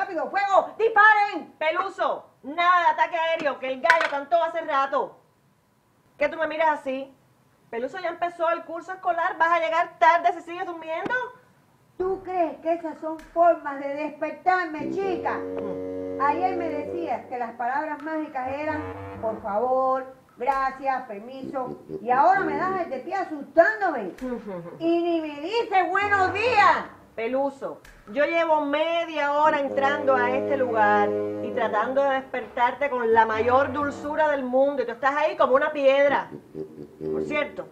rápido! ¡Fuego! ¡Disparen! Peluso, nada de ataque aéreo, que el gallo cantó hace rato. ¿Qué tú me miras así? Peluso, ya empezó el curso escolar, vas a llegar tarde si sigues durmiendo. ¿Tú crees que esas son formas de despertarme, chica? Ayer me decías que las palabras mágicas eran por favor, gracias, permiso, y ahora me das el de pie asustándome. Y ni me dices buenos días. Peluso, yo llevo media hora entrando a este lugar y tratando de despertarte con la mayor dulzura del mundo y tú estás ahí como una piedra. Por cierto,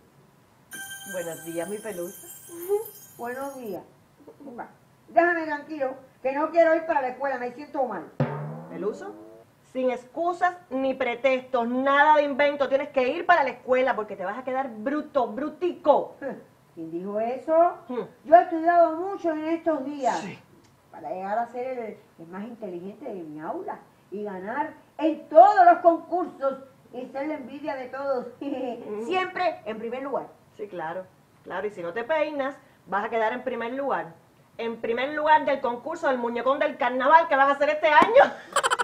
buenos días, mi Peluso. Buenos días. Venga, déjame tranquilo, que no quiero ir para la escuela, me siento mal. Peluso, sin excusas ni pretextos, nada de invento, tienes que ir para la escuela porque te vas a quedar bruto, brutico. ¿Quién dijo eso? Yo he estudiado mucho en estos días para llegar a ser el más inteligente de mi aula y ganar en todos los concursos y ser la envidia de todos. Siempre en primer lugar. Sí, claro, claro, y si no te peinas, vas a quedar en primer lugar. En primer lugar del concurso del muñecón del carnaval que vas a hacer este año.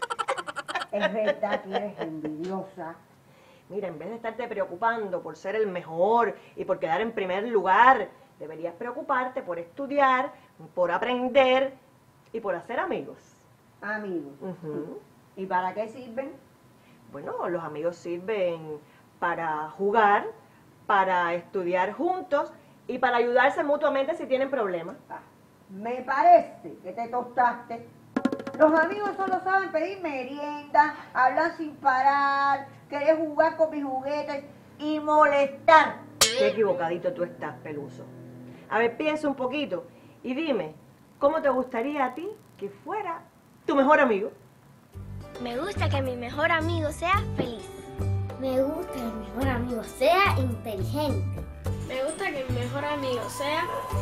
Es verdad que eres envidiosa. Mira, en vez de estarte preocupando por ser el mejor y por quedar en primer lugar, deberías preocuparte por estudiar, por aprender y por hacer amigos. Amigos. ¿Y para qué sirven? Bueno, los amigos sirven para jugar, para estudiar juntos y para ayudarse mutuamente si tienen problemas. Me parece que te tostaste. Los amigos solo saben pedir merienda, hablar sin parar, querer jugar con mis juguetes y molestar. Qué equivocadito tú estás, Peluso. A ver, piensa un poquito y dime, ¿cómo te gustaría a ti que fuera tu mejor amigo? Me gusta que mi mejor amigo sea feliz. Me gusta que mi mejor amigo sea inteligente. Me gusta que mi mejor amigo sea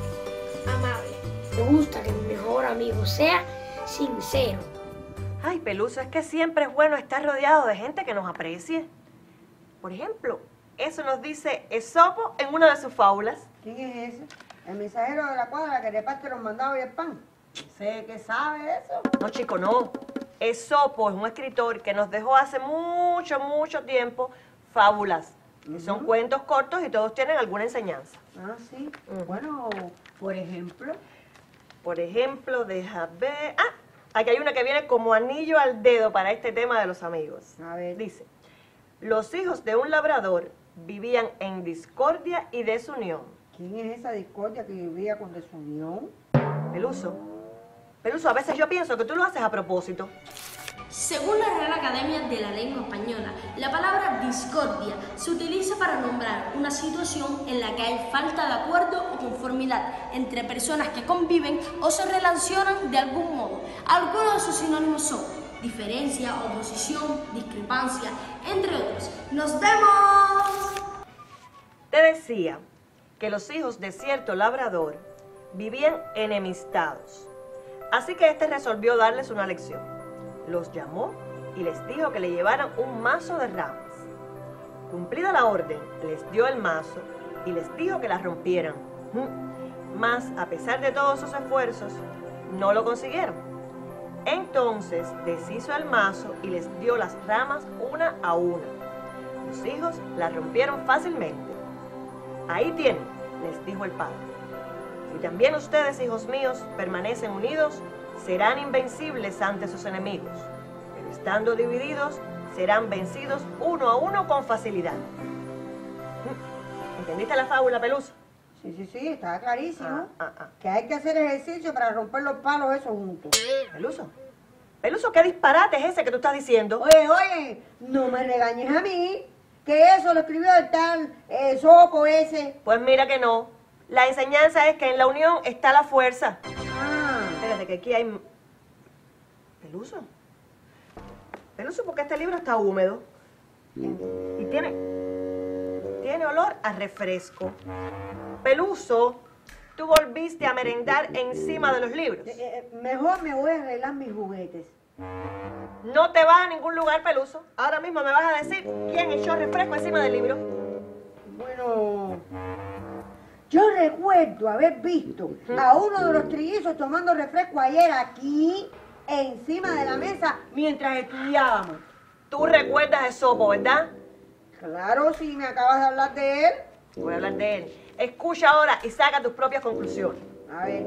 amable. Me gusta que mi mejor amigo sea sincero. Ay, Peluso, es que siempre es bueno estar rodeado de gente que nos aprecie. Por ejemplo, eso nos dice Esopo en una de sus fábulas. ¿Quién es ese? El mensajero de la cuadra que reparte los mandados y el pan. Sé que sabe eso. No, chico, no. Esopo es un escritor que nos dejó hace mucho tiempo fábulas. Que son cuentos cortos y todos tienen alguna enseñanza. Ah, sí. Bueno, por ejemplo. Por ejemplo, deja ver... Ah, aquí hay una que viene como anillo al dedo para este tema de los amigos. A ver. Dice, los hijos de un labrador vivían en discordia y desunión. ¿Quién es esa discordia que vivía con desunión? Peluso, a veces yo pienso que tú lo haces a propósito. Según la Real Academia de la Lengua Española, la palabra discordia se utiliza para nombrar una situación en la que hay falta de acuerdo o conformidad entre personas que conviven o se relacionan de algún modo. Algunos de sus sinónimos son diferencia, oposición, discrepancia, entre otros. ¡Nos vemos! Te decía que los hijos de cierto labrador vivían enemistados. Así que este resolvió darles una lección. Los llamó y les dijo que le llevaran un mazo de ramas. Cumplida la orden, les dio el mazo y les dijo que las rompieran. Mas, a pesar de todos sus esfuerzos, no lo consiguieron. Entonces deshizo el mazo y les dio las ramas una a una. Los hijos las rompieron fácilmente. Ahí tienen, les dijo el padre. Si también ustedes, hijos míos, permanecen unidos, serán invencibles ante sus enemigos, pero estando divididos, serán vencidos uno a uno con facilidad. ¿Entendiste la fábula, Peluso? Sí, está clarísimo. Que hay que hacer ejercicio para romper los palos esos juntos. Peluso, ¿qué disparate es ese que tú estás diciendo? Oye, no me regañes a mí, que eso lo escribió el tal Sopo ese. Pues mira que no. La enseñanza es que en la unión está la fuerza. Espérate, que aquí hay... Peluso, porque este libro está húmedo. Y tiene olor a refresco. Peluso, tú volviste a merendar encima de los libros. Mejor me voy a arreglar mis juguetes. No te vas a ningún lugar, Peluso. Ahora mismo me vas a decir quién echó refresco encima del libro. Bueno, yo recuerdo haber visto a uno de los trillizos tomando refresco ayer aquí encima de la mesa mientras estudiábamos. Tú recuerdas de Sopo, ¿verdad? Claro, si me acabas de hablar de él. Voy a hablar de él. Escucha ahora y saca tus propias conclusiones. A ver.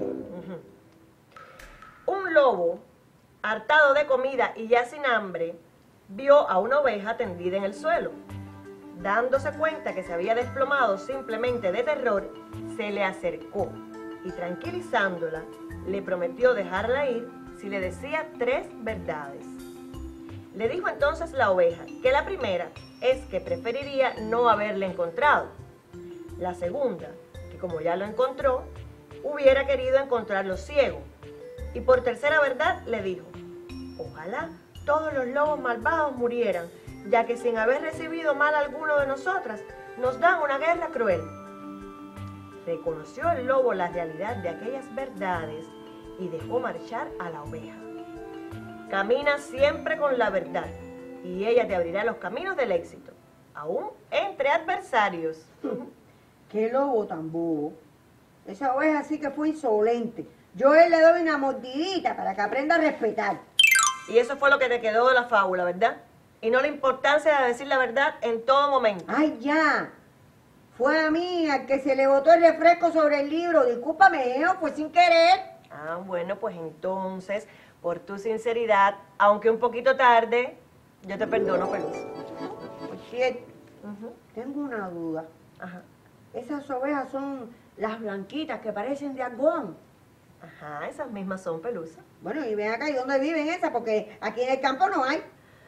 Un lobo, hartado de comida y ya sin hambre, vio a una oveja tendida en el suelo. Dándose cuenta que se había desplomado simplemente de terror, se le acercó y tranquilizándola, le prometió dejarla ir si le decía 3 verdades. Le dijo entonces la oveja que la primera es que preferiría no haberle encontrado. La segunda, que como ya lo encontró, hubiera querido encontrarlo ciego. Y por tercera verdad le dijo, ojalá todos los lobos malvados murieran, ya que sin haber recibido mal alguno de nosotras, nos dan una guerra cruel. Reconoció el lobo la realidad de aquellas verdades y dejó marchar a la oveja. Camina siempre con la verdad y ella te abrirá los caminos del éxito, aún entre adversarios. Qué lobo tan bobo. Esa oveja sí que fue insolente. Yo a él le doy una mordidita para que aprenda a respetar. Y eso fue lo que te quedó de la fábula, ¿verdad? Y no la importancia de decir la verdad en todo momento. ¡Ay, ya! Fue a mí al que se le botó el refresco sobre el libro. Discúlpame, fue sin querer. Ah, bueno, pues entonces, por tu sinceridad, aunque un poquito tarde, yo te perdono, Peluso. Por cierto, tengo una duda. Ajá. Esas ovejas son las blanquitas que parecen de algodón. Ajá, esas mismas son, Pelusa. Bueno, y ven acá, ¿y dónde viven esas? Porque aquí en el campo no hay.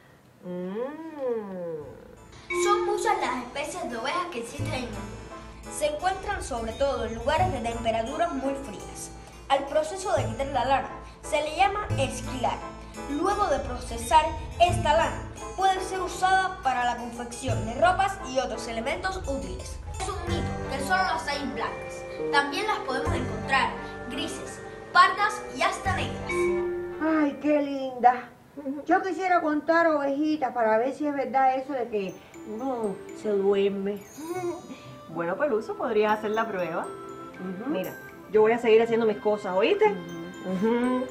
Son muchas las especies de ovejas que existen en el mundo. Se encuentran sobre todo en lugares de temperaturas muy frías. Al proceso de quitar la lana se le llama esquilar. Luego de procesar esta lana, puede ser usada para la confección de ropas y otros elementos útiles. Es un mito que solo las hay blancas. También las podemos encontrar grises, pardas y hasta negras. ¡Ay, qué linda! Yo quisiera contar ovejitas para ver si es verdad eso de que uno se duerme. Bueno, Peluso, podrías hacer la prueba. Mira, yo voy a seguir haciendo mis cosas, ¿oíste? 1,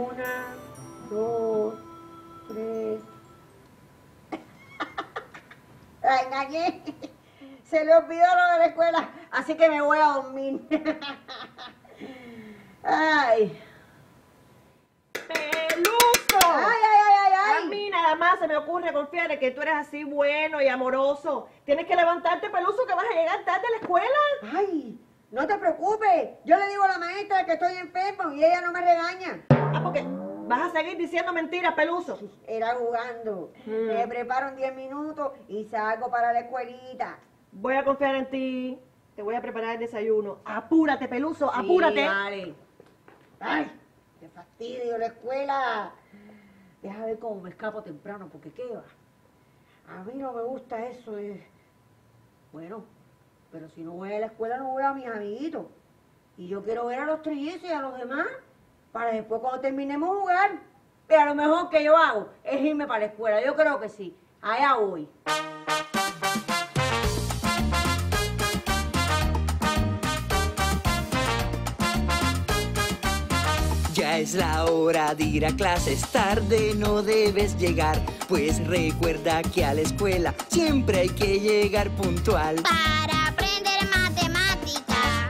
2, 3. La engañé. Se le olvidó lo de la escuela, así que me voy a dormir. Ay. ¡Peluso! Ay. A mí nada más se me ocurre confiar en que tú eres así bueno y amoroso. Tienes que levantarte, Peluso, que vas a llegar tarde a la escuela. Ay, no te preocupes. Yo le digo a la maestra que estoy enfermo y ella no me regaña. Ah, porque vas a seguir diciendo mentiras, Peluso. Era jugando. Me preparo en 10 minutos y salgo para la escuelita. Voy a confiar en ti. Te voy a preparar el desayuno. Apúrate, Peluso, apúrate. Sí, vale. Ay, qué fastidio la escuela. Deja ver cómo me escapo temprano, porque qué va. A mí no me gusta eso. Bueno, pero si no voy a la escuela no voy a mis amiguitos. Y yo quiero ver a los trillizos y a los demás para después cuando terminemos jugar. Pero a lo mejor que yo hago es irme para la escuela. Yo creo que sí. Allá voy. Ya es la hora de ir a clases, tarde no debes llegar, pues recuerda que a la escuela siempre hay que llegar puntual. Para aprender matemática,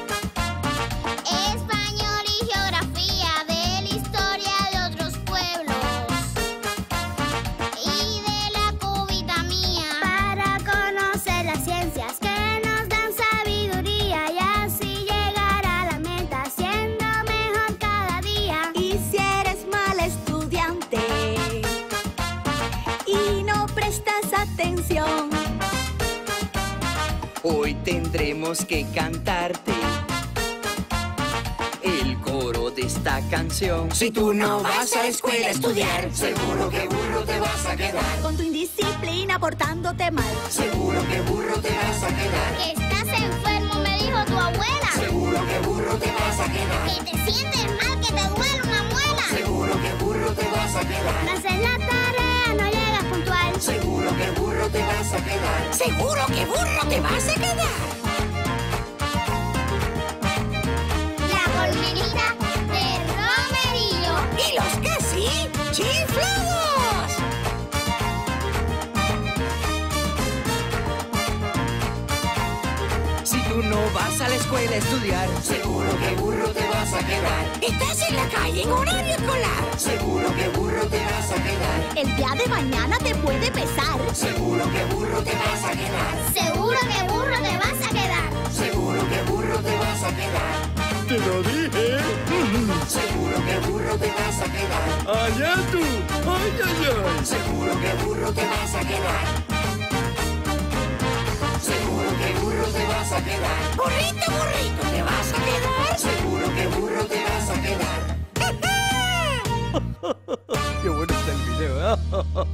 español y geografía, de la historia de otros pueblos y de la cubita mía. Para conocer las ciencias que nos dan sabiduría y así llegar a la meta siendo mejor cada día. Y si eres mal estudiante y no prestas atención, Hoy tendremos que cantarte el coro de esta canción. Si tú no vas a la escuela a estudiar, seguro que burro te vas a quedar. con tu indisciplina portándote mal, Seguro que burro te vas a quedar. Que estás enfermo, me dijo tu abuela. Seguro que burro te vas a quedar. Que te sientes mal, que te duele una muela. Seguro que burro te vas a No quedar. haces la tarea, no llegas puntual. Seguro que burro te vas a quedar. seguro que burro te vas a quedar. La colmenita de Romerillo. Y los que vas a la escuela a estudiar. Seguro que burro te vas a quedar. Estás en la calle en horario escolar. Seguro que burro te vas a quedar. El día de mañana te puede pesar. Seguro que burro te vas a quedar. Seguro que burro te vas a quedar. Seguro que burro te vas a quedar. ¡Te lo dije! Seguro que burro te vas a quedar. ¡Allá tú! ¡Ay, ay, ay! Seguro que burro te vas a quedar. Seguro que burro te vas a quedar. Burrito, burrito, ¿te vas a quedar? Seguro que burro te vas a quedar. ¡Qué bueno está el video!